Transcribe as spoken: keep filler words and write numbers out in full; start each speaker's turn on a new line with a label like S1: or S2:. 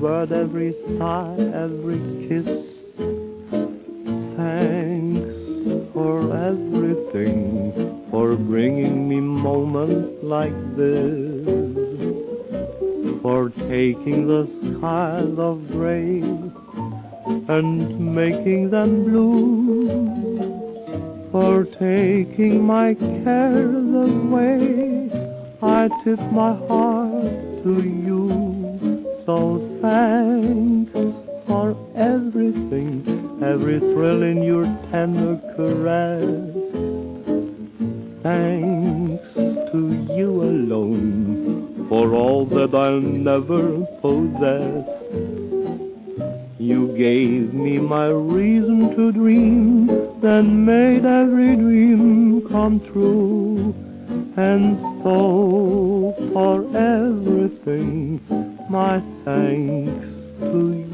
S1: word, every sigh, every kiss. Thanks for everything, for bringing me moments like this, for taking the skies of gray and making them blue, for taking my cares away. I tip my heart to you, so thanks for everything, every thrill in your tender caress. Thanks to you alone for all that I'll never possess. You gave me my reason to dream, then made every dream come true. And so for everything, my thanks to you.